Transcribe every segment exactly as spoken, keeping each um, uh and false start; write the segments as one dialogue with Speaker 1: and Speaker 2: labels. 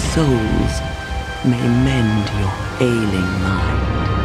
Speaker 1: souls may mend your ailing mind.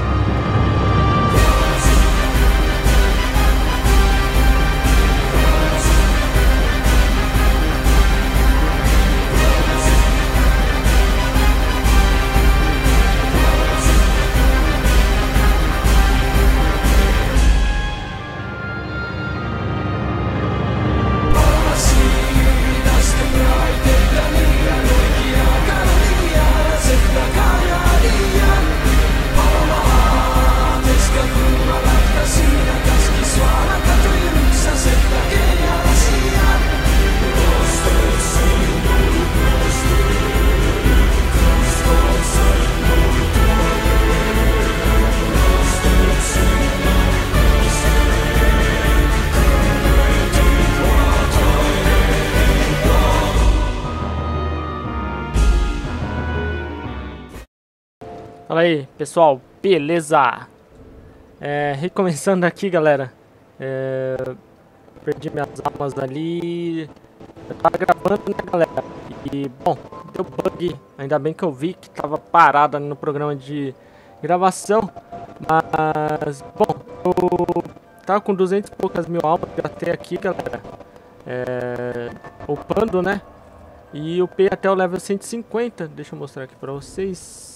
Speaker 2: Fala aí, pessoal, beleza? É, recomeçando aqui, galera. É, perdi minhas almas ali. Eu tava gravando, né, galera? E, bom, deu bug. Ainda bem que eu vi que tava parado no programa de gravação. Mas, bom, eu tava com duzentas e poucas mil almas até aqui, galera. É, upando, né? E upei até o level cento e cinquenta. Deixa eu mostrar aqui pra vocês.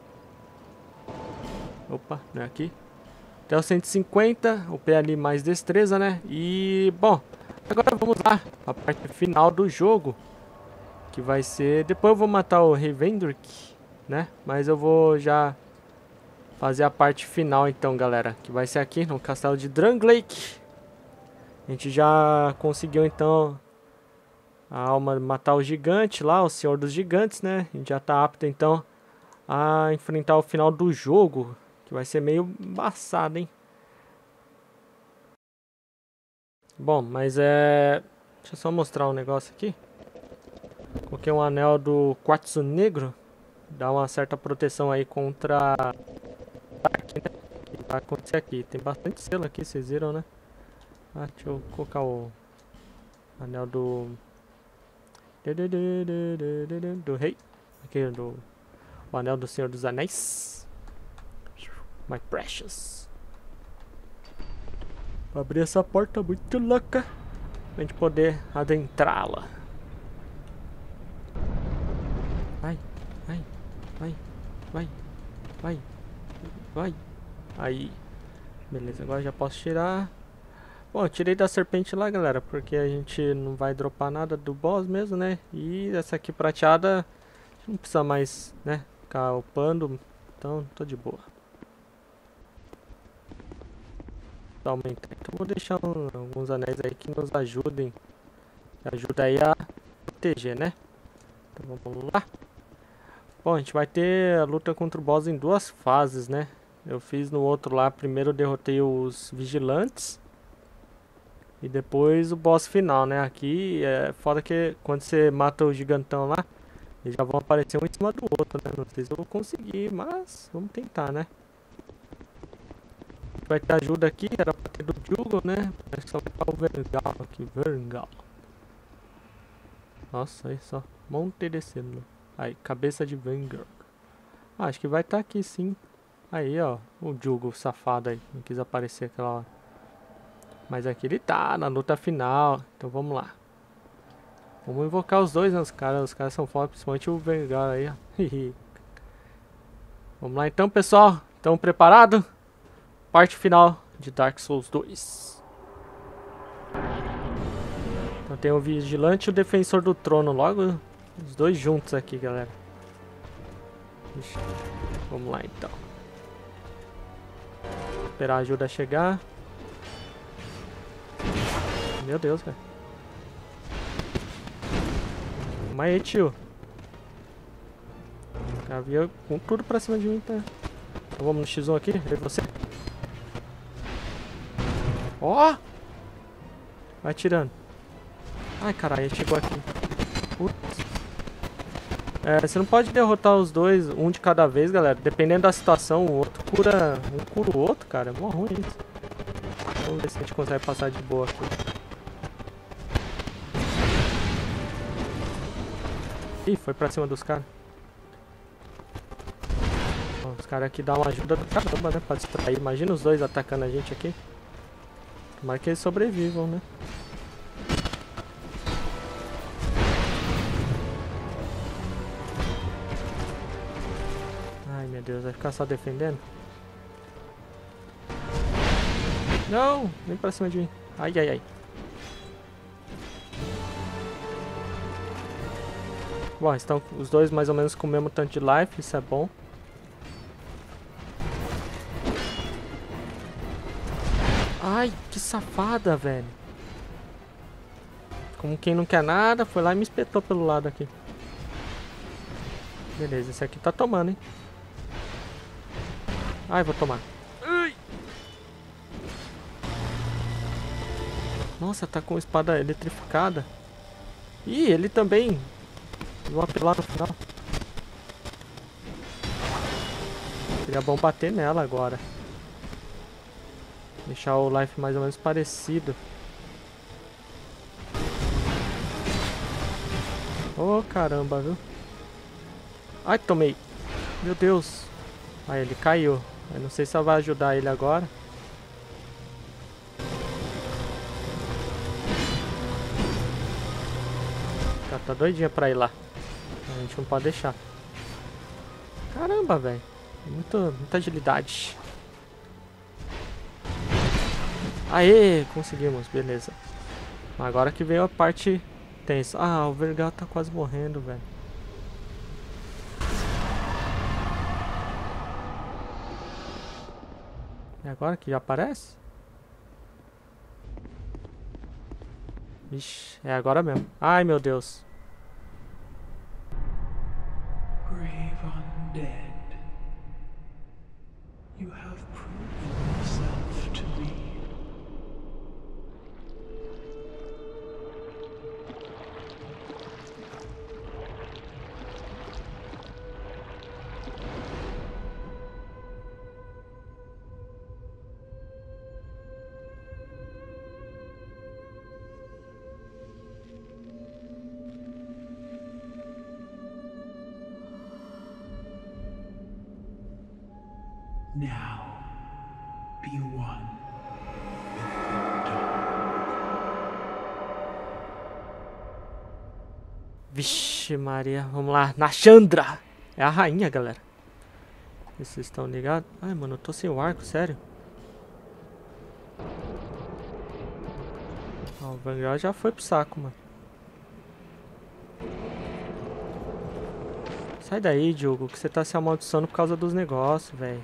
Speaker 2: Opa, não é aqui. Até o cento e cinquenta, o P ali mais destreza, né? E, bom, agora vamos lá, a parte final do jogo. Que vai ser... Depois eu vou matar o Revendrick, né? Mas eu vou já fazer a parte final então, galera. Que vai ser aqui no castelo de Drangleic. A gente já conseguiu então a alma matar o gigante lá, o senhor dos gigantes, né? A gente já tá apto então a enfrentar o final do jogo. Que vai ser meio embaçado, hein? Bom, mas é... Deixa eu só mostrar um negócio aqui. Coloquei um anel do quartzo negro. Dá uma certa proteção aí contra... que vai acontecer aqui. Tem bastante selo aqui, vocês viram, né? Ah, deixa eu colocar o... anel do... do rei. Aqui, do... o anel do Senhor dos Anéis. My precious. Vou abrir essa porta muito louca pra gente poder adentrá-la. Vai, vai, vai, vai, vai, vai. Aí. Beleza, agora já posso tirar. Bom, eu tirei da serpente lá, galera, porque a gente não vai dropar nada do boss mesmo, né? E essa aqui prateada, não precisa mais, né, ficar upando. Então, tô de boa. Aumentar. Então vou deixar um, alguns anéis aí que nos ajudem. Ajuda aí a proteger, né? Então vamos lá. Bom, a gente vai ter a luta contra o boss em duas fases, né? Eu fiz no outro lá. Primeiro eu derrotei os vigilantes. E depois o boss final, né? Aqui é foda que quando você mata o gigantão lá, eles já vão aparecer um em cima do outro, né? Não sei se eu vou conseguir, mas vamos tentar, né? Vai ter ajuda aqui, era pra ter do Jugo, né? Acho que só vai ficar o Vergal aqui, Vergal. Nossa, aí só, monte descendo. Aí, cabeça de Vanguard. Ah, acho que vai estar tá aqui sim. Aí, ó, o Jugo safado aí, não quis aparecer aquela hora. Mas aqui ele tá, na luta final, então vamos lá. Vamos invocar os dois, né? Os caras, os caras são fortes, principalmente o Vanguard aí, ó. Vamos lá então, pessoal, estão preparados? Parte final de Dark Souls dois. Então tem o Vigilante e o Defensor do Trono. Logo os dois juntos aqui, galera. Ixi, vamos lá então. Esperar a ajuda chegar. Meu Deus, velho. Calma aí, tio. Havia com tudo pra cima de mim, tá? Então vamos no X um aqui, eu e você. Ó! Oh! Vai tirando. Ai, caralho, ele chegou aqui. Putz. É, você não pode derrotar os dois, um de cada vez, galera. Dependendo da situação, o outro cura... Um cura o outro, cara. É mó ruim isso. Vamos ver se a gente consegue passar de boa aqui. Ih, foi pra cima dos caras. caras aqui dão uma ajuda do caramba, né? Pra distrair. Imagina os dois atacando a gente aqui. Tomara que eles sobrevivam, né? Ai, meu Deus. Vai ficar só defendendo? Não! Vem pra cima de mim. Ai, ai, ai. Bom, estão os dois mais ou menos com o mesmo tanto de life, isso é bom. Ai, que safada, velho. Como quem não quer nada, foi lá e me espetou pelo lado aqui. Beleza, esse aqui tá tomando, hein. Ai, vou tomar. Ai. Nossa, tá com espada eletrificada. Ih, ele também. Vou apelar no final. Seria bom bater nela agora. Deixar o life mais ou menos parecido. Oh, caramba, viu? Ai, tomei. Meu Deus. Aí, ele caiu. Eu não sei se ela vai ajudar ele agora. Tá, tá doidinha pra ir lá. A gente não pode deixar. Caramba, velho. Muita, muita agilidade. Aê, conseguimos, beleza. Agora que veio a parte tensa. Ah, o Vergal tá quase morrendo, velho. E agora que já aparece? Ixi, é agora mesmo. Ai, meu Deus.
Speaker 3: Brave undead, you have proven yourself to me. Now, be one with your dawn.
Speaker 2: Vixe Maria, vamos lá. Nashandra! É a rainha, galera. Vocês estão ligados? Ai, mano, eu tô sem o arco, sério. Ó, o Vanguard já foi pro saco, mano. Sai daí, Diogo, que você tá se amaldiçoando por causa dos negócios, velho.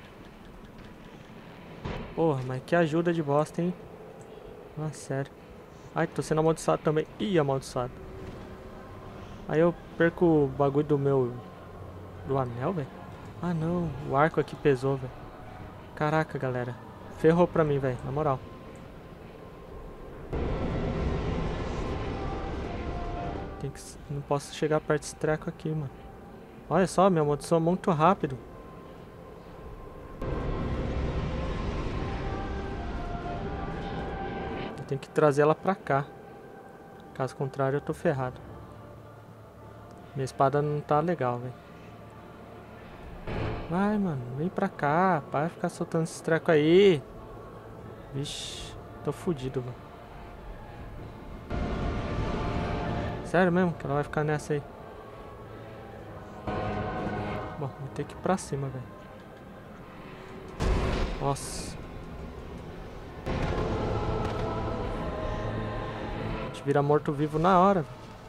Speaker 2: Porra, mas que ajuda de bosta, hein? Ah, sério. Ai, tô sendo amaldiçoado também. Ih, amaldiçoado. Aí eu perco o bagulho do meu... do anel, velho. Ah, não. O arco aqui pesou, velho. Caraca, galera. Ferrou pra mim, velho. Na moral. Tem que... Não posso chegar perto desse treco aqui, mano. Olha só, minha maldição é muito rápido. Tem que trazer ela pra cá. Caso contrário, eu tô ferrado. Minha espada não tá legal, velho. Vai, mano. Vem pra cá. Para de ficar soltando esse treco aí. Vixe. Tô fudido, mano. Sério mesmo que ela vai ficar nessa aí? Bom, vou ter que ir pra cima, velho. Nossa. Vira morto-vivo na hora.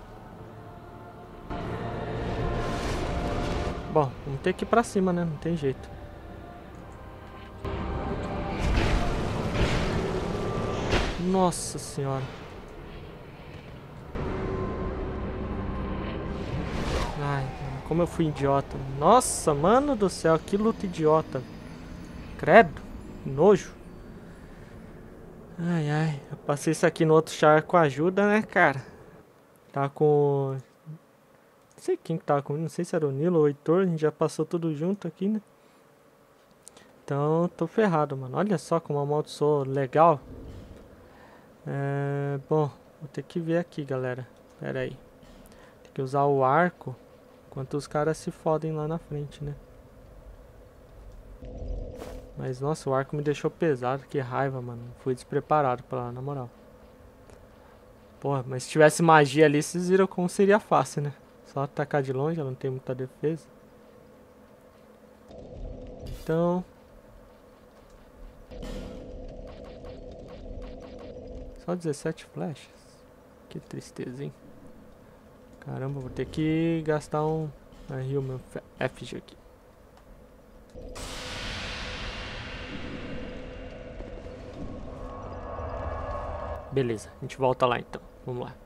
Speaker 2: Bom, vamos ter que ir pra cima, né? Não tem jeito. Nossa senhora. Ai, como eu fui idiota. Nossa, mano do céu, que luta idiota. Credo, que nojo. Ai, ai, eu passei isso aqui no outro char com ajuda, né, cara? Tava com... Não sei quem que tava comigo, não sei se era o Nilo ou o Heitor, a gente já passou tudo junto aqui, né? Então, tô ferrado, mano. Olha só como amaldiçoou legal. É... Bom, vou ter que ver aqui, galera. Pera aí. Tem que usar o arco enquanto os caras se fodem lá na frente, né? Mas nossa, o arco me deixou pesado, que raiva, mano. Fui despreparado pra lá, na moral. Porra, mas se tivesse magia ali, vocês viram como seria fácil, né? Só atacar de longe, ela não tem muita defesa. Então... Só dezessete flechas. Que tristeza, hein? Caramba, vou ter que gastar um... Aí o meu F G aqui. Beleza, a gente volta lá então. Vamos lá.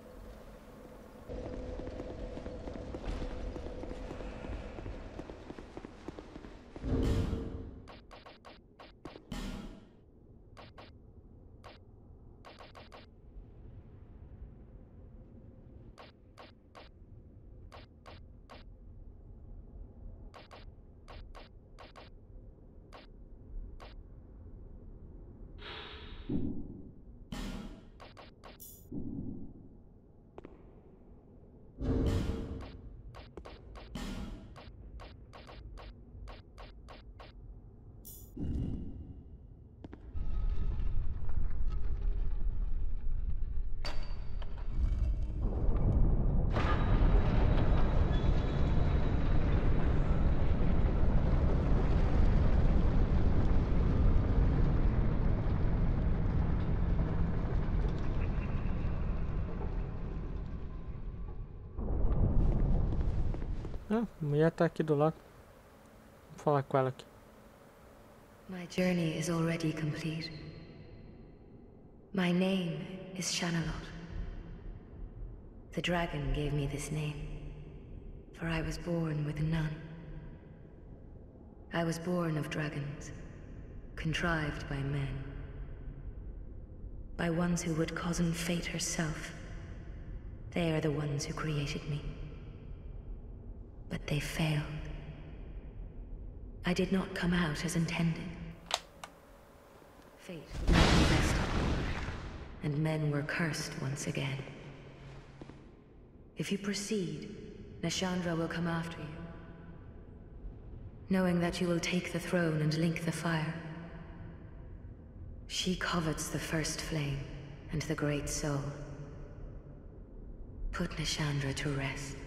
Speaker 2: Ah, a mulher tá aqui do lado. Vou falar com ela aqui.
Speaker 4: My journey is already complete. My name is Shanalot. The dragon gave me this name, for I was born with none. I was born of dragons, contrived by men. By ones who would cozen fate herself. They are the ones who created me. But they failed. I did not come out as intended. Fate would not be best, and men were cursed once again. If you proceed, Nashandra will come after you. Knowing that you will take the throne and link the fire. She covets the first flame and the great soul. Put Nashandra to rest.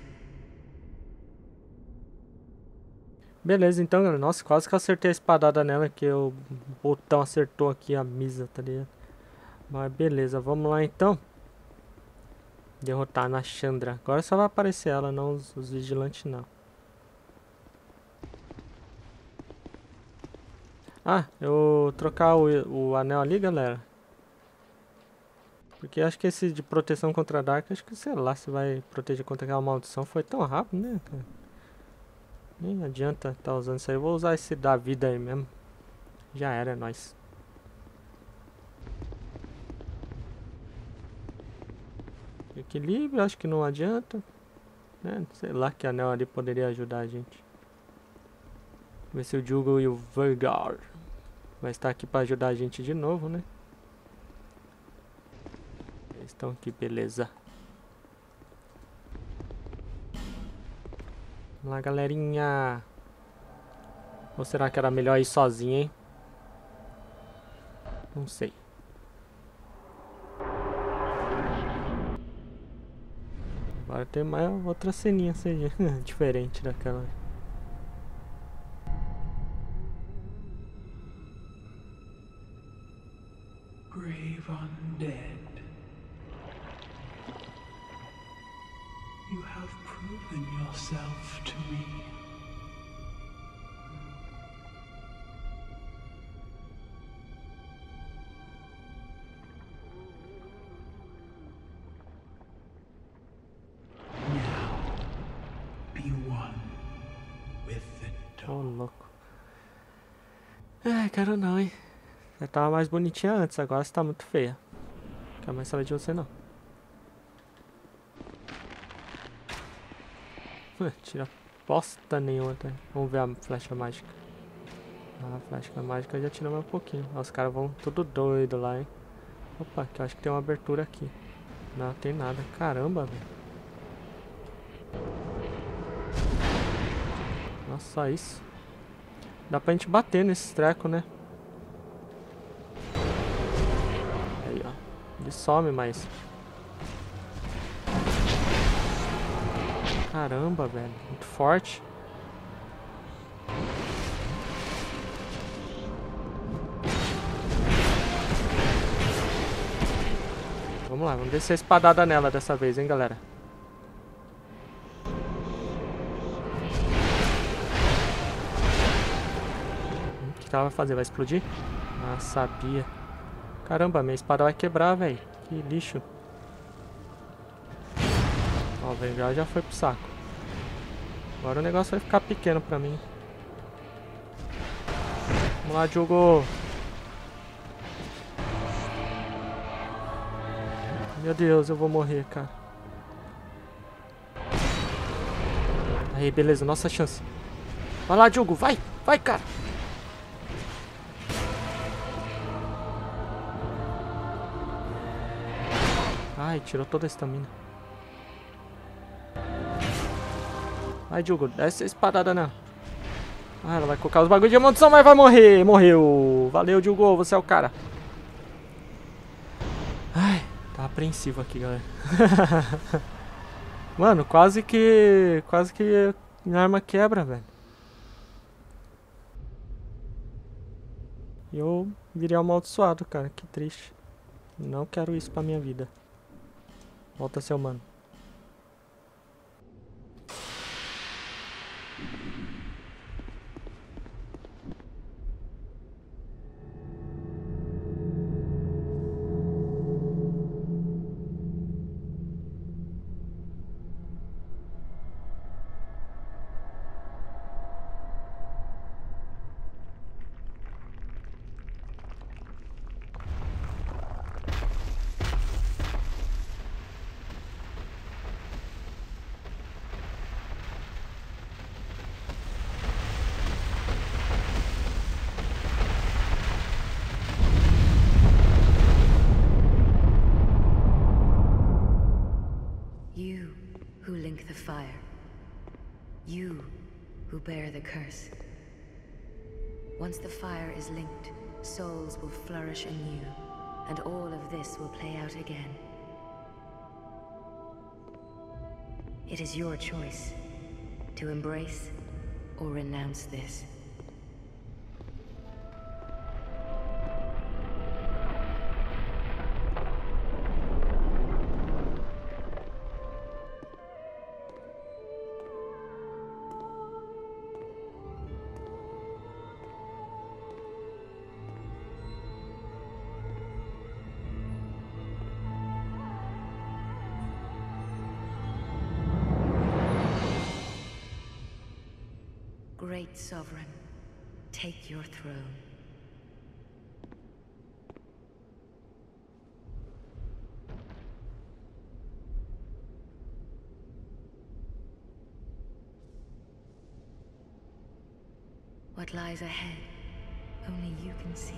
Speaker 2: Beleza, então, galera. Nossa, quase que eu acertei a espadada nela, que o botão acertou aqui a misa, tá ligado? Mas beleza, vamos lá então. Derrotar a Nashandra. Agora só vai aparecer ela, não os, os vigilantes, não. Ah, eu trocar o, o anel ali, galera. Porque acho que esse de proteção contra Dark, acho que, sei lá, se vai proteger contra aquela maldição. Foi tão rápido, né, cara? Nem adianta tá usando isso aí. Eu vou usar esse da vida aí mesmo. Já era, é nóis. Equilíbrio, acho que não adianta. Né? Sei lá que anel ali poderia ajudar a gente. Ver se o Jugo e o Vergar vai estar aqui para ajudar a gente de novo, né? Eles estão aqui, beleza. Vamos lá, galerinha. Ou será que era melhor ir sozinho, hein? Não sei. Agora tem mais outra ceninha seja diferente daquela.
Speaker 3: Grave undead. You have proven yourself to me. Now, be one with the
Speaker 2: Ô,
Speaker 3: dawn.
Speaker 2: louco. Ai, quero não, hein. Você tava mais bonitinha antes, agora você tá muito feia. Não quero mais saber de você, não. Tira bosta nenhuma, tá? Vamos ver a flecha mágica. Ah, a flecha mágica já tira mais um pouquinho. Ah, os caras vão tudo doido lá, hein? Opa, que eu acho que tem uma abertura aqui. Não, tem nada. Caramba, velho. Nossa, só isso. Dá pra gente bater nesses trecos, né? Aí, ó. Ele some, mas... Caramba, velho. Muito forte. Vamos lá, vamos descer a espadada nela dessa vez, hein, galera. O que ela vai fazer? Vai explodir? Ah, sabia. Caramba, minha espada vai quebrar, velho. Que lixo. Ó, o Vanguard já foi pro saco. Agora o negócio vai ficar pequeno pra mim. Vamos lá, Diogo. Meu Deus, eu vou morrer, cara. Aí, beleza, nossa chance. Vai lá, Diogo, vai, vai, cara. Ai, tirou toda a estamina. Vai, Diogo, desce a espadada nela. Ah, ela vai colocar os bagulhos de amontoação, mas vai morrer. Morreu. Valeu, Diogo, você é o cara. Ai, tá apreensivo aqui, galera. Mano, quase que... Quase que minha arma quebra, velho. E eu virei amaldiçoado, cara. Que triste. Não quero isso pra minha vida. Volta, seu mano.
Speaker 4: You who link the fire. You who bear the curse. Once the fire is linked, souls will flourish anew, and all of this will play out again. It is your choice to embrace or renounce this. Great Sovereign, take your throne. What lies ahead, only you can see.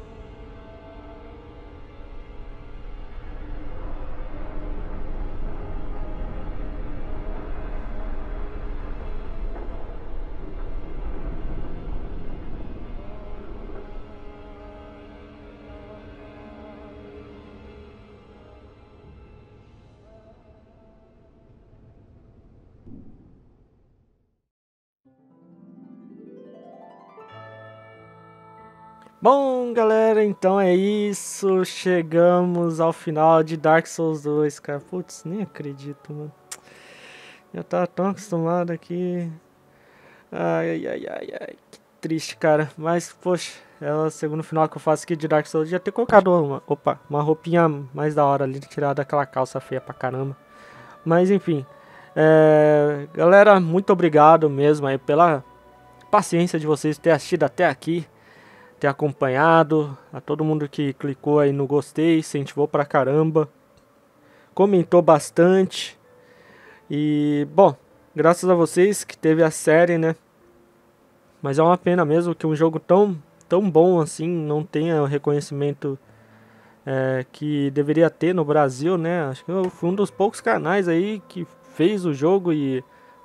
Speaker 2: Bom, galera, então é isso. Chegamos ao final de Dark Souls dois, cara. Putz, nem acredito, mano. Já tava tão acostumado aqui. Ai, ai, ai, ai. Que triste, cara. Mas, poxa, é o segundo final que eu faço aqui de Dark Souls. Já ter colocado uma, opa, uma roupinha mais da hora ali, tirada daquela calça feia pra caramba. Mas, enfim. É... Galera, muito obrigado mesmo aí pela paciência de vocês ter assistido até aqui. Ter acompanhado, a todo mundo que clicou aí no gostei, incentivou pra caramba, comentou bastante. E, bom, graças a vocês que teve a série, né? Mas é uma pena mesmo que um jogo tão, tão bom assim não tenha o reconhecimento é, que deveria ter no Brasil, né? Acho que eu fui um dos poucos canais aí que fez o jogo e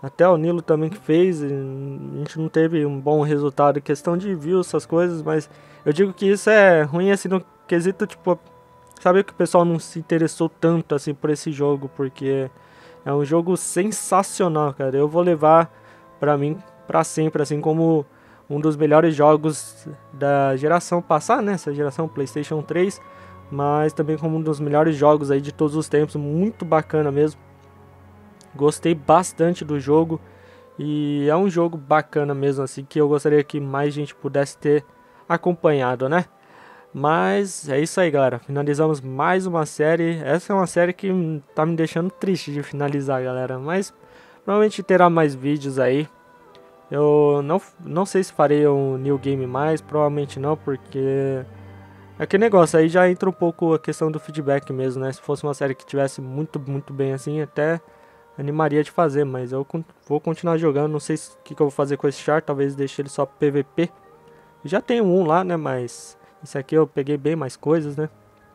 Speaker 2: Até o Nilo também que fez, a gente não teve um bom resultado em questão de views, essas coisas, mas eu digo que isso é ruim assim no quesito, tipo, sabe que o pessoal não se interessou tanto assim por esse jogo, porque é um jogo sensacional, cara. Eu vou levar pra mim pra sempre, assim como um dos melhores jogos da geração passada, né, essa geração PlayStation três, mas também como um dos melhores jogos aí de todos os tempos, muito bacana mesmo. Gostei bastante do jogo e é um jogo bacana mesmo, assim, que eu gostaria que mais gente pudesse ter acompanhado, né? Mas é isso aí, galera. Finalizamos mais uma série. Essa é uma série que tá me deixando triste de finalizar, galera. Mas provavelmente terá mais vídeos aí. Eu não, não sei se farei um New Game mais, provavelmente não, porque... É aquele negócio, aí já entra um pouco a questão do feedback mesmo, né? Se fosse uma série que tivesse muito, muito bem assim, até... animaria de fazer, mas eu vou continuar jogando. Não sei o que, que eu vou fazer com esse char. Talvez deixe ele só P V P. Já tem um lá, né? Mas esse aqui eu peguei bem mais coisas, né?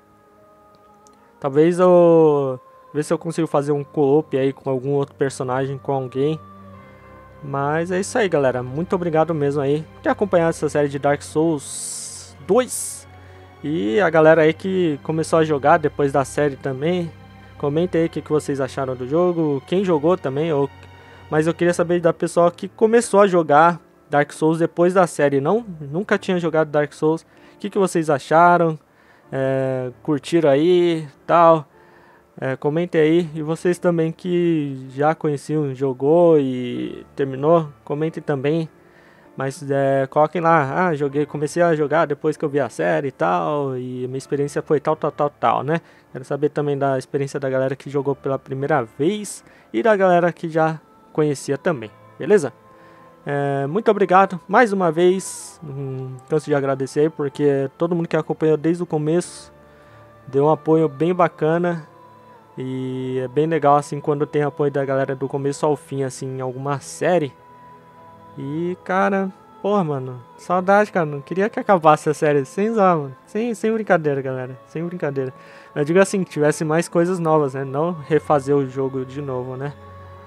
Speaker 2: Talvez eu ver se eu consigo fazer um co-op aí com algum outro personagem, com alguém. Mas é isso aí, galera. Muito obrigado mesmo aí por ter acompanhado essa série de Dark Souls dois. E a galera aí que começou a jogar depois da série também. Comentem aí o que, que vocês acharam do jogo, quem jogou também, ou... mas eu queria saber da pessoa que começou a jogar Dark Souls depois da série, não, nunca tinha jogado Dark Souls, o que, que vocês acharam, é, curtiram aí, tal, é, comentem aí, e vocês também que já conheciam, jogou e terminou, comentem também. Mas é, coloquem lá, ah, joguei, comecei a jogar depois que eu vi a série e tal, e minha experiência foi tal, tal, tal, tal, né? Quero saber também da experiência da galera que jogou pela primeira vez e da galera que já conhecia também, beleza? É, muito obrigado mais uma vez, hum, canso de agradecer aí, porque todo mundo que acompanhou desde o começo deu um apoio bem bacana. E é bem legal assim quando tem apoio da galera do começo ao fim, assim, em alguma série. E, cara, porra, mano, saudade, cara, não queria que acabasse a série, sem usar, mano, sem, sem brincadeira, galera, sem brincadeira. Eu digo assim, que tivesse mais coisas novas, né, não refazer o jogo de novo, né.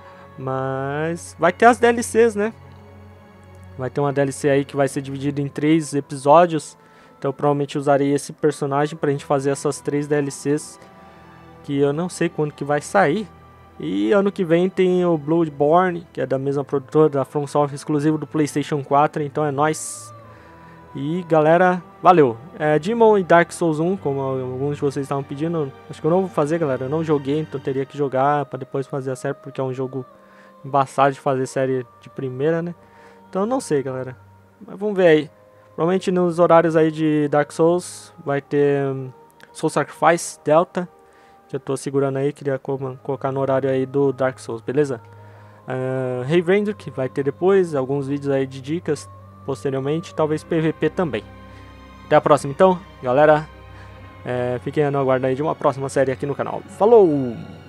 Speaker 2: Mas vai ter as D L Cs, né, vai ter uma D L C aí que vai ser dividida em três episódios, então eu provavelmente usarei esse personagem pra gente fazer essas três D L Cs, que eu não sei quando que vai sair. E ano que vem tem o Bloodborne, que é da mesma produtora, da From Software, exclusivo do PlayStation quatro, então é nóis. E galera, valeu. É, Demon e Dark Souls um, como alguns de vocês estavam pedindo, acho que eu não vou fazer, galera, eu não joguei, então teria que jogar para depois fazer a série, porque é um jogo embaçado de fazer série de primeira, né? Então eu não sei, galera, mas vamos ver aí. Provavelmente nos horários aí de Dark Souls vai ter um, Soul Sacrifice Delta, que eu tô segurando aí, queria colocar no horário aí do Dark Souls, beleza? Uh, Heavy que vai ter depois, alguns vídeos aí de dicas posteriormente, talvez P V P também. Até a próxima então, galera, é, fiquem no aguardo aí de uma próxima série aqui no canal. Falou!